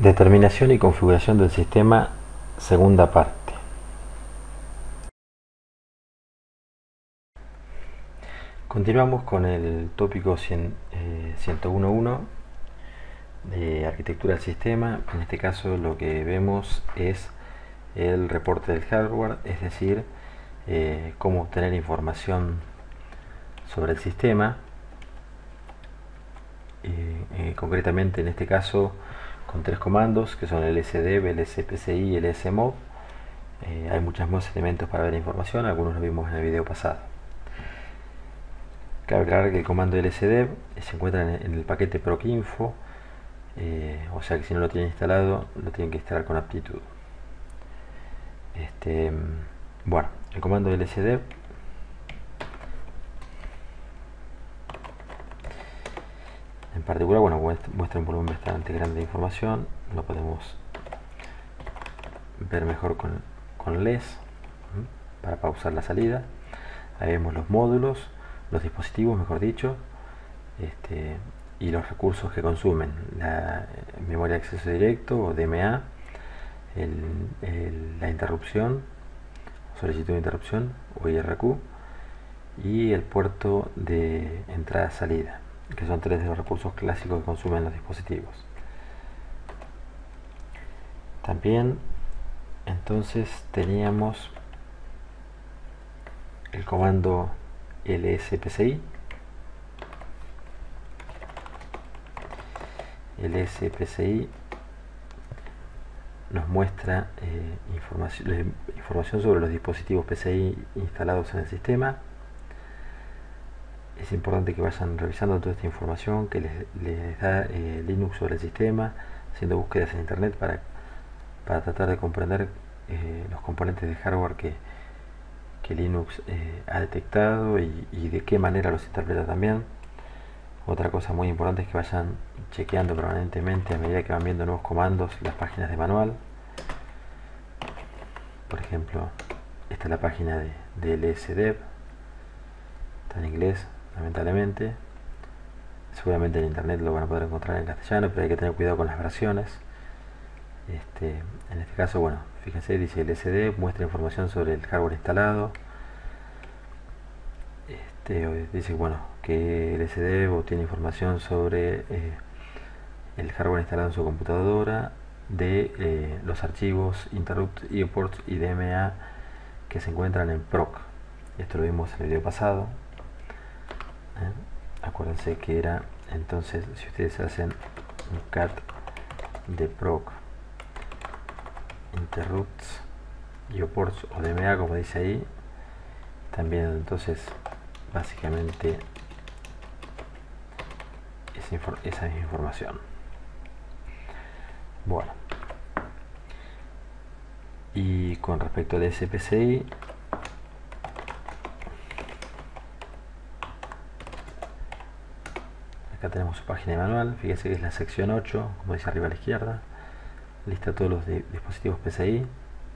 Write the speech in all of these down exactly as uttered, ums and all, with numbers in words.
Determinación y configuración del sistema, segunda parte. Continuamos con el tópico cien, eh, ciento uno punto uno de arquitectura del sistema. En este caso lo que vemos es el reporte del hardware, es decir, eh, cómo obtener información sobre el sistema. Eh, eh, concretamente en este caso con tres comandos que son el sdev, el spci y el smod. Eh, hay muchos más elementos para ver la información, algunos lo vimos en el video pasado. Cabe aclarar que el comando lsdev se encuentra en, en el paquete procinfo, eh, o sea que si no lo tienen instalado, lo tienen que instalar con aptitud. Este, bueno, el comando lsdev en particular, bueno, muestra un volumen bastante grande de información, lo podemos ver mejor con, con less, ¿m? Para pausar la salida. Ahí vemos los módulos, los dispositivos, mejor dicho, este, y los recursos que consumen: la memoria de acceso directo o D M A, el, el, la interrupción, solicitud de interrupción o I R Q, y el puerto de entrada-salida, que son tres de los recursos clásicos que consumen los dispositivos. También entonces teníamos el comando lspci. El lspci nos muestra eh, información, información sobre los dispositivos P C I instalados en el sistema. Es importante que vayan revisando toda esta información que les, les da eh, Linux sobre el sistema, haciendo búsquedas en internet para, para tratar de comprender eh, los componentes de hardware que, que Linux eh, ha detectado y, y de qué manera los interpreta también. Otra cosa muy importante es que vayan chequeando permanentemente, a medida que van viendo nuevos comandos, las páginas de manual. Por ejemplo, esta es la página de, de lsdev, está en inglés lamentablemente. Seguramente en internet lo van a poder encontrar en castellano, pero hay que tener cuidado con las versiones. Este, en este caso, bueno, fíjense, dice lsdev muestra información sobre el hardware instalado. Este, dice, bueno, que lsdev tiene información sobre eh, el hardware instalado en su computadora, de eh, los archivos interrupt, eports y D M A que se encuentran en proc. Esto lo vimos en el video pasado. ¿Eh? Acuérdense que era, entonces, si ustedes hacen un cat de proc interrupts, eports o D M A, como dice ahí, también entonces básicamente esa, infor esa es información. Bueno, y con respecto al spci, acá tenemos su página de manual. Fíjense que es la sección ocho, como dice arriba a la izquierda, lista todos los dispositivos P C I.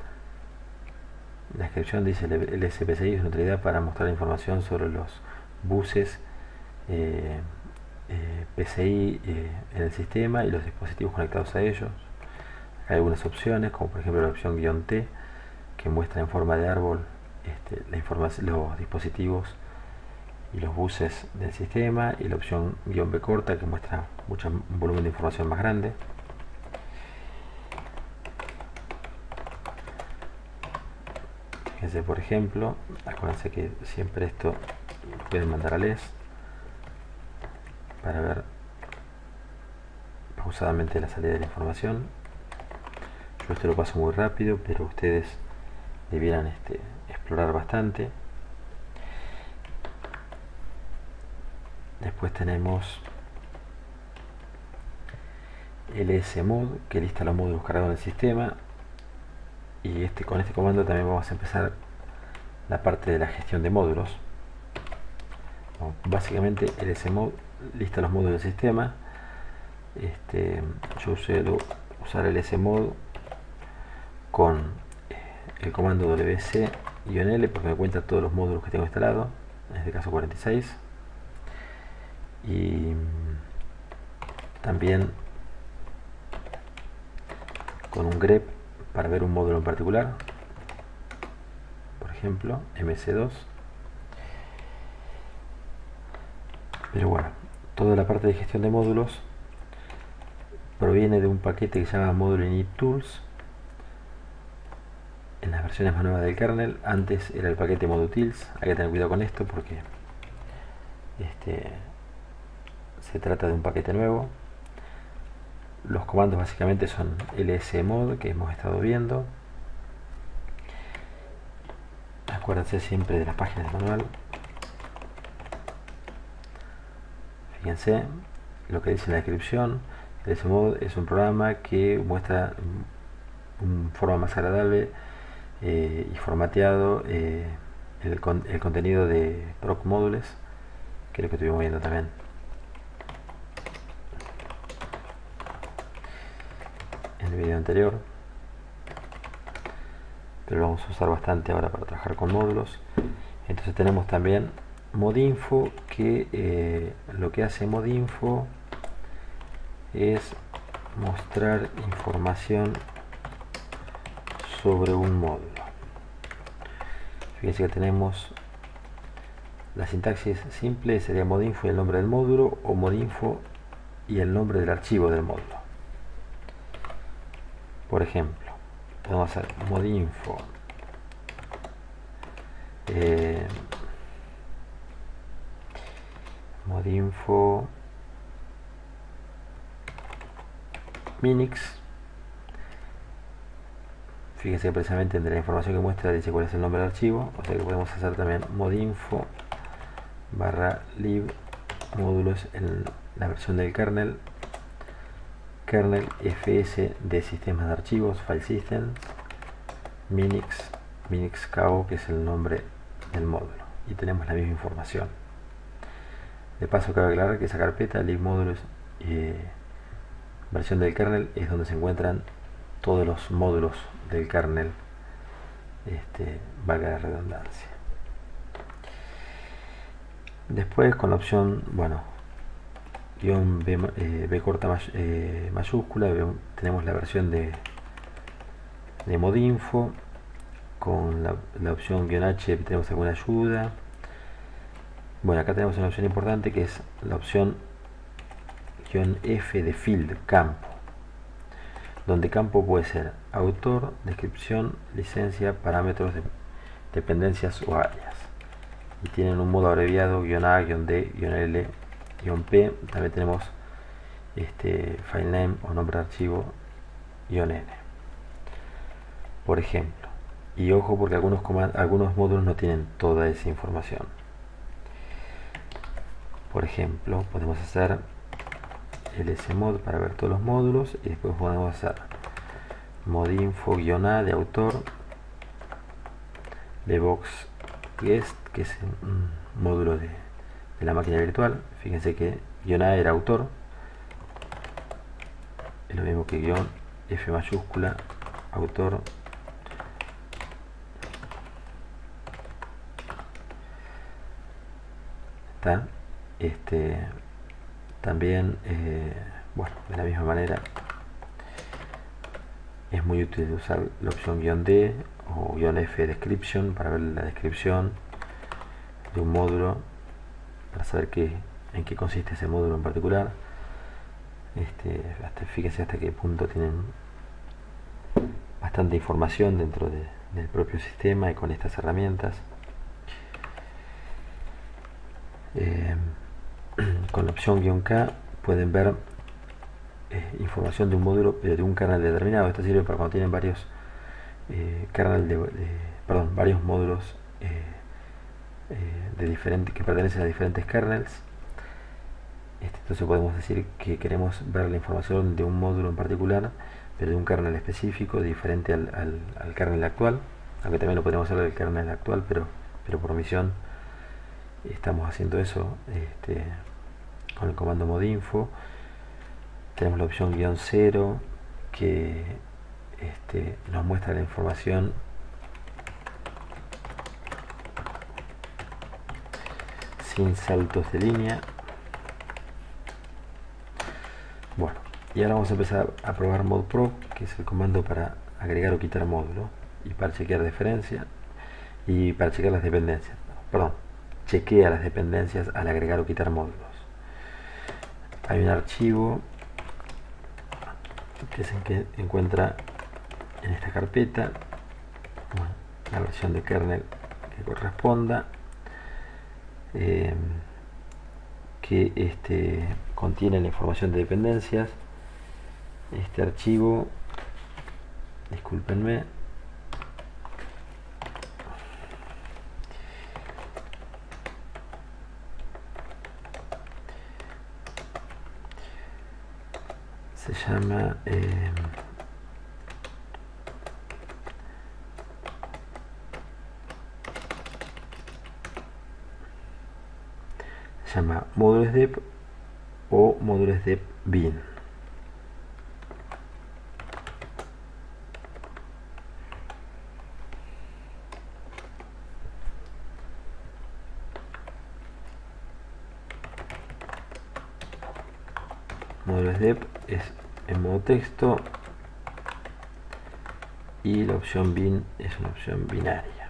La descripción dice: el lspci es una utilidad para mostrar información sobre los buses eh, eh, P C I eh, en el sistema y los dispositivos conectados a ellos. Hay algunas opciones, como por ejemplo la opción guión T, que muestra en forma de árbol este, la información, los dispositivos y los buses del sistema, y la opción guión B corta, que muestra mucho, un volumen de información más grande. Fíjense, por ejemplo, acuérdense que siempre esto lo pueden mandar a less para ver pausadamente la salida de la información. Yo esto lo paso muy rápido, pero ustedes debieran este, explorar bastante. Después tenemos el smod, que lista los módulos cargados en el sistema, y este, con este comando también vamos a empezar la parte de la gestión de módulos. Bueno, básicamente el smod lista los módulos del sistema. Este, yo suelo usar el smod con el comando wc-l porque me cuenta todos los módulos que tengo instalados, en este caso cuarenta y seis. Y también con un grep para ver un módulo en particular, por ejemplo M S dos. Pero bueno, toda la parte de gestión de módulos proviene de un paquete que se llama Module Init Tools en las versiones más nuevas del kernel. Antes era el paquete modutils. Hay que tener cuidado con esto porque este, se trata de un paquete nuevo. Los comandos básicamente son lsmod, que hemos estado viendo. Acuérdense siempre de las páginas de manual. Fíjense lo que dice en la descripción. lsmod es un programa que muestra en forma más agradable eh, y formateado eh, el, con, el contenido de proc módulos, que es lo que estuvimos viendo también. En el video anterior, pero lo vamos a usar bastante ahora para trabajar con módulos. Entonces tenemos también modinfo, que eh, lo que hace modinfo es mostrar información sobre un módulo. Fíjense que tenemos la sintaxis simple, sería modinfo y el nombre del módulo, o modinfo y el nombre del archivo del módulo. Por ejemplo, podemos hacer modinfo eh, modinfo minix. Fíjense que precisamente entre la información que muestra dice cuál es el nombre del archivo, o sea que podemos hacer también modinfo barra lib módulos en la versión del kernel, kernel fs de sistemas de archivos, file system, minix, minix-kao, que es el nombre del módulo, y tenemos la misma información. De paso, cabe aclarar que esa carpeta lib módulos eh, versión del kernel es donde se encuentran todos los módulos del kernel, este, valga la redundancia. Después, con la opción, bueno, guión B, eh, B corta may, eh, mayúscula, B, tenemos la versión de, de modinfo. Con la, la opción guión H tenemos alguna ayuda. Bueno, acá tenemos una opción importante que es la opción guión F de field, campo, donde campo puede ser autor, descripción, licencia, parámetros, de, dependencias o áreas. Y tienen un modo abreviado, guión A, guión D, guión L, guión P. También tenemos este, filename o nombre de archivo, guión N, por ejemplo. Y ojo, porque algunos, algunos módulos no tienen toda esa información. Por ejemplo, podemos hacer lsmod para ver todos los módulos, y después podemos hacer modinfo-a de autor, bbox guest, que es un módulo de, de la máquina virtual. Fíjense que guión A era autor, es lo mismo que guión F mayúscula, autor, está. Este, también, eh, bueno, de la misma manera, es muy útil usar la opción guión D o guión F description para ver la descripción de un módulo, para saber qué, en qué consiste ese módulo en particular. Este, hasta, fíjense hasta qué punto tienen bastante información dentro de, del propio sistema y con estas herramientas. Eh, con la opción guión K pueden ver eh, información de un módulo, pero de un kernel determinado. Esto sirve para cuando tienen varios eh, kernel de, de, perdón, varios módulos eh, eh, de diferentes, que pertenecen a diferentes kernels. Este, entonces podemos decir que queremos ver la información de un módulo en particular, pero de un kernel específico, diferente al, al, al kernel actual, aunque también lo podemos hacer del kernel actual, pero, pero por omisión estamos haciendo eso este, con el comando modinfo. Tenemos la opción guión cero, que este, nos muestra la información sin saltos de línea. Bueno, Y ahora vamos a empezar a probar modprobe, que es el comando para agregar o quitar módulo, y para chequear diferencia y para chequear las dependencias. Perdón, chequea las dependencias al agregar o quitar módulos. Hay un archivo que se encuentra en esta carpeta, bueno, la versión de kernel que corresponda, eh, que este, contiene la información de dependencias. Este archivo, discúlpenme, se llama eh, se llama módulos dep o módulos dep bin. Módulos dep es en modo texto y la opción bin es una opción binaria.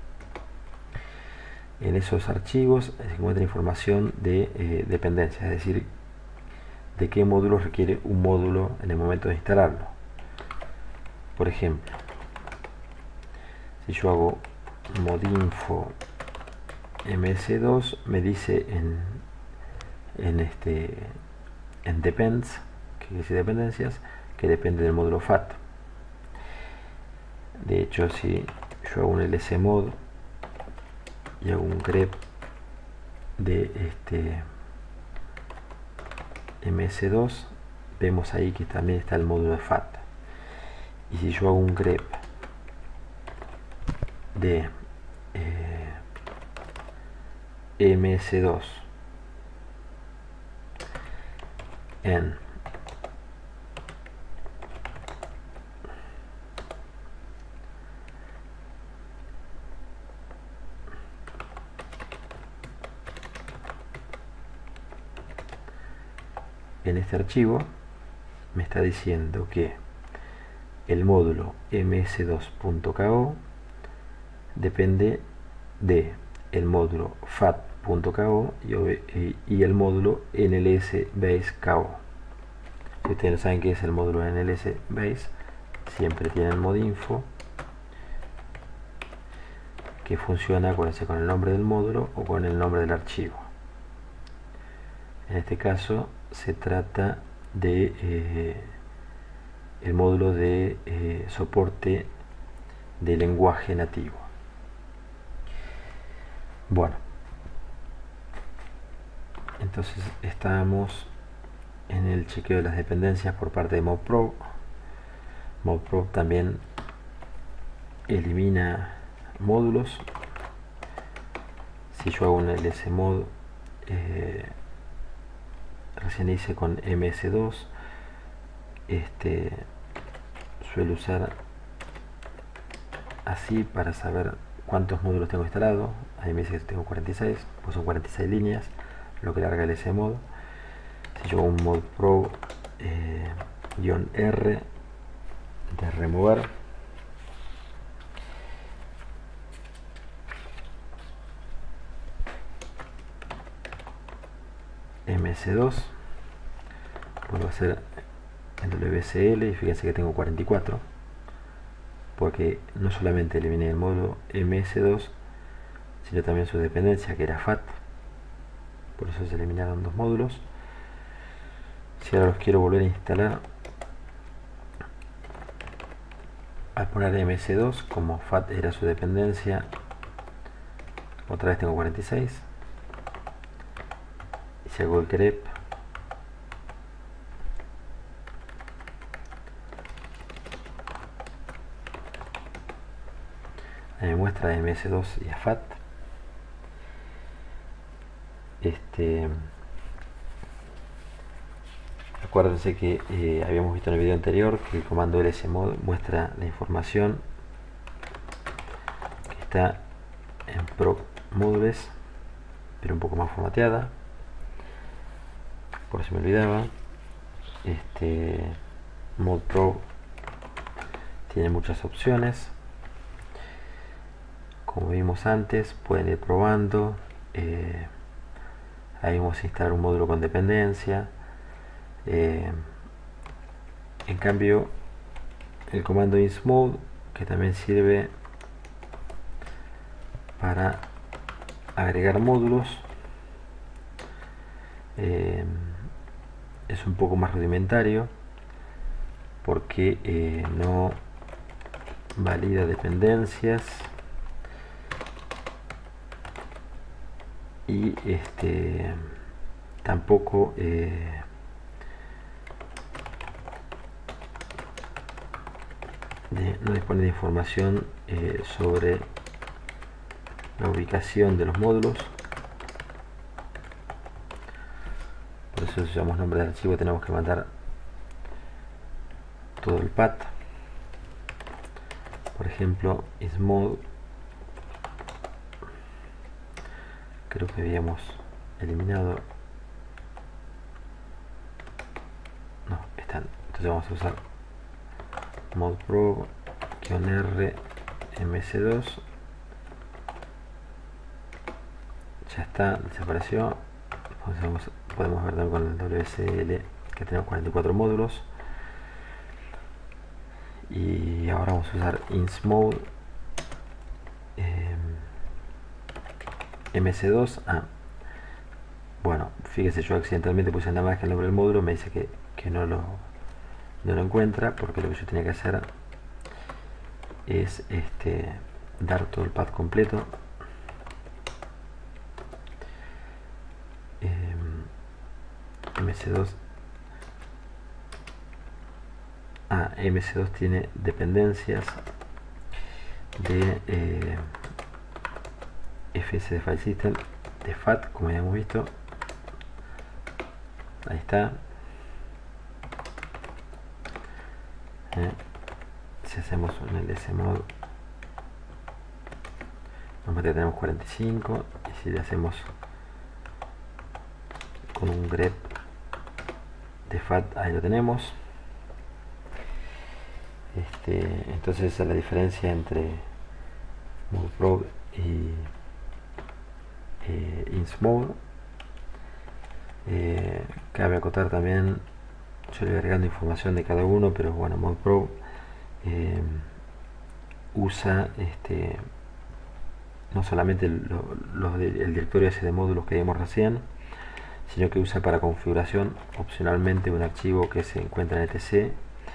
En esos archivos se encuentra información de eh, dependencias, es decir, de qué módulo requiere un módulo en el momento de instalarlo. Por ejemplo, si yo hago modinfo m s dos, me dice en, en este en depends, que quiere decir dependencias, que depende del módulo fat. De hecho, si yo hago un lsmod y hago un grep de este m s dos, vemos ahí que también está el módulo de fat. Y si yo hago un grep de eh, m s dos en en este archivo, me está diciendo que el módulo m s dos punto k o depende de el módulo fat punto k o y, y el módulo nls base k o. Si ustedes no saben qué es el módulo nls base, siempre tienen modinfo, que funciona con el nombre del módulo o con el nombre del archivo. En este caso se trata de eh, el módulo de eh, soporte de lenguaje nativo. Bueno, entonces estamos en el chequeo de las dependencias por parte de modprobe. Modprobe también elimina módulos. Si yo hago un lsmod, eh, recién hice con m s dos, este suelo usar así para saber cuántos módulos tengo instalado. Ahí me dice que tengo cuarenta y seis, pues son cuarenta y seis líneas lo que larga el lsmod. Si yo hago un modprobe eh, -r de remover, m s dos, vuelvo a hacer el w s l y fíjense que tengo cuarenta y cuatro, porque no solamente eliminé el módulo m s dos, sino también su dependencia, que era fat. Por eso se eliminaron dos módulos. Si ahora los quiero volver a instalar, al poner m s dos, como fat era su dependencia, otra vez tengo cuarenta y seis. Y si hago el grep, ahí me muestra m s dos y a fat. Este, acuérdense que eh, habíamos visto en el video anterior que el comando lsmod muestra la información que está en proc modules, pero un poco más formateada, por si me olvidaba. este ModePro tiene muchas opciones. Como vimos antes, pueden ir probando. Eh, ahí vamos a instalar un módulo con dependencia. Eh, en cambio, el comando insmode, que también sirve para agregar módulos, eh, es un poco más rudimentario porque eh, no valida dependencias y este tampoco eh, de, no dispone de información eh, sobre la ubicación de los módulos. Por eso si usamos nombre de archivo tenemos que mandar todo el path. Por ejemplo, ismode, creo que habíamos eliminado, no, están, entonces vamos a usar modepro-r m s dos, ya está, desapareció. Podemos, podemos ver también con el W S L que tenemos cuarenta y cuatro módulos. Y ahora vamos a usar insmode eh, M S dos. Ah, bueno, fíjese, yo accidentalmente puse nada más que el nombre del módulo, me dice que, que no, lo, no lo encuentra, porque lo que yo tenía que hacer es este, dar todo el path completo. Eh, M S dos. Ah, M S dos tiene dependencias de eh, F S de File System, de F A T, como ya hemos visto. Ahí está. Eh, si hacemos un L S mod, normalmente tenemos cuarenta y cinco, y si le hacemos con un grep de F A T, ahí lo tenemos. Este, entonces esa es la diferencia entre ModePro y eh, insmode. Eh, cabe acotar también, yo le voy agregando información de cada uno, pero bueno, ModePro eh, usa este, no solamente lo, lo de, el directorio ese de módulos que vimos recién, sino que usa para configuración opcionalmente un archivo que se encuentra en etc, eh,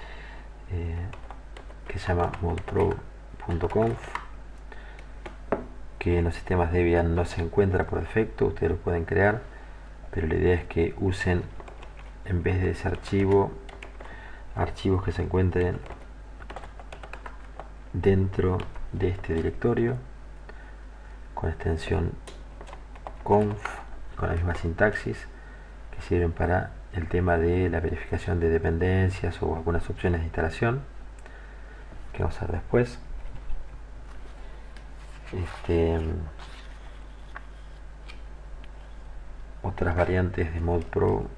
que se llama modepro punto conf, que en los sistemas Debian no se encuentra por defecto, ustedes lo pueden crear, pero la idea es que usen, en vez de ese archivo, archivos que se encuentren dentro de este directorio con extensión conf, con la misma sintaxis, que sirven para el tema de la verificación de dependencias o algunas opciones de instalación que vamos a ver después. Este, otras variantes de ModePro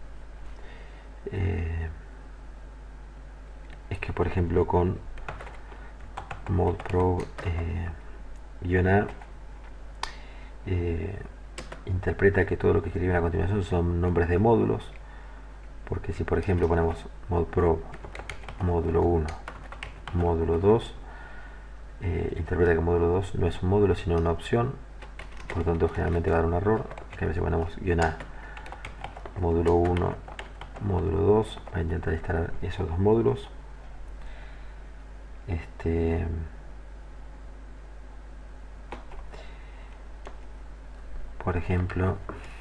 eh, es que, por ejemplo, con ModePro eh, -a eh, interpreta que todo lo que escriben a continuación son nombres de módulos, porque si por ejemplo ponemos ModePro módulo uno, módulo dos, eh, interpreta que módulo dos no es un módulo sino una opción, por lo tanto generalmente va a dar un error. Que a veces ponemos -a módulo uno, módulo dos, va a intentar instalar esos dos módulos. Este, por ejemplo,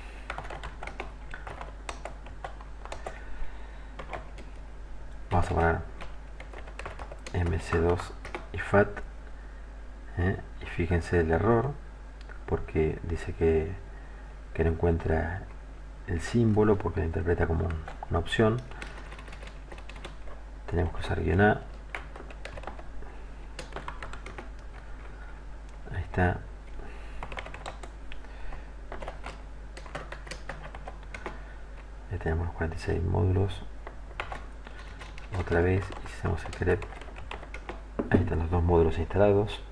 vamos a poner M S dos y F A T, ¿eh? Y fíjense el error, porque dice que, que no encuentra el símbolo porque lo interpreta como un, una opción. Tenemos que usar -a. Ahí está. Ya tenemos los cuarenta y seis módulos. otra vez y si hacemos el grep, ahí están los dos módulos instalados.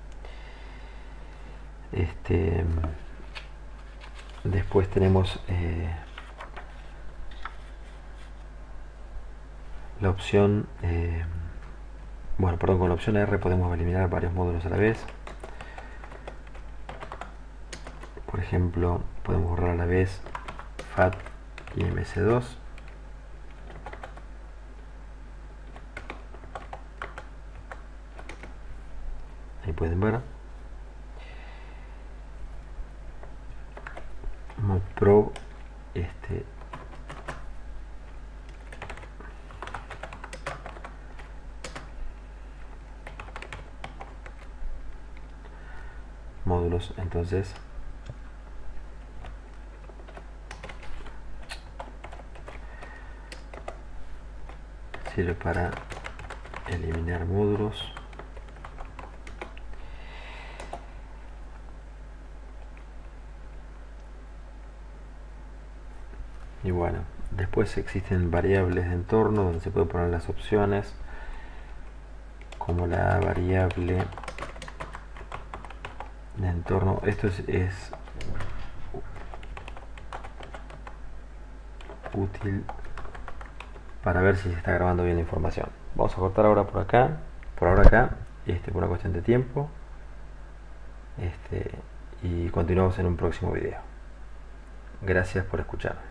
Este, después tenemos eh, la opción eh, bueno, perdón, con la opción R podemos eliminar varios módulos a la vez. Por ejemplo, podemos borrar a la vez F A T y M S dos. Ahí pueden ver. Modprobe, este, módulos, entonces sirve para eliminar módulos. Y bueno, después existen variables de entorno donde se pueden poner las opciones, como la variable de entorno. Esto es, es útil para ver si se está grabando bien la información. Vamos a cortar ahora por acá, por ahora acá, este, por una cuestión de tiempo. Este, y continuamos en un próximo video. Gracias por escuchar.